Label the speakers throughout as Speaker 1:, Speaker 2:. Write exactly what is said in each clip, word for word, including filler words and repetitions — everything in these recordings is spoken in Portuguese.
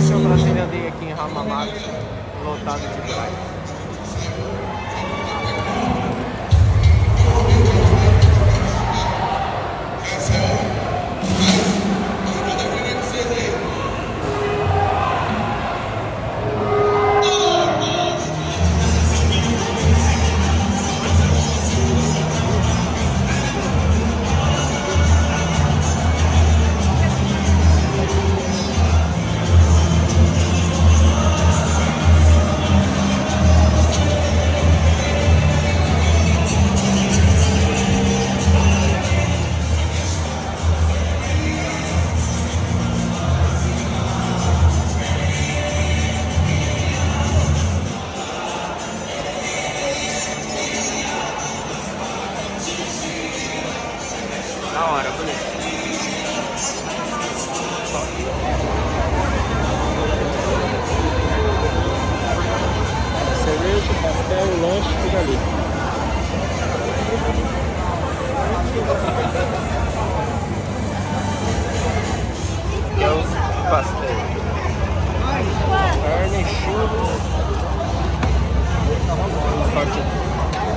Speaker 1: Esse é o Brasília Day aqui em Ramamax, lotado de drive. Da hora, bonito. Cerveja, pastel, lanche, tudo ali. Que é os pastéis. Carne, churros. Parte.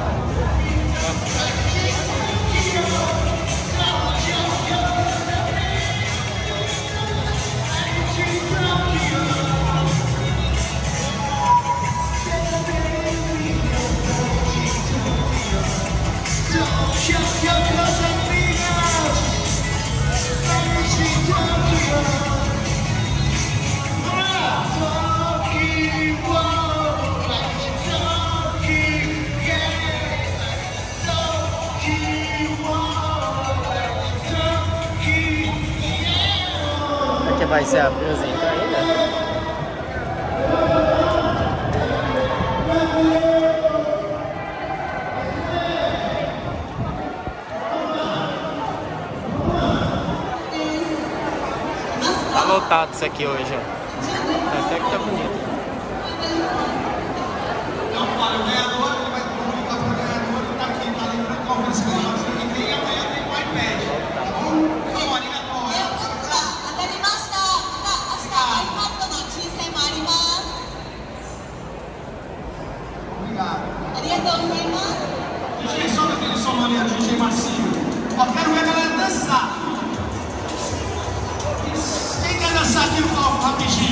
Speaker 1: Aqui vai ser a apresenta ainda. Tá lotado isso aqui hoje, ó. Até que tá bonito.
Speaker 2: D J, sobe aquele som ali, D J macio. Ó, quero ver a galera dançar. Quem quer dançar aqui no palco rapidinho?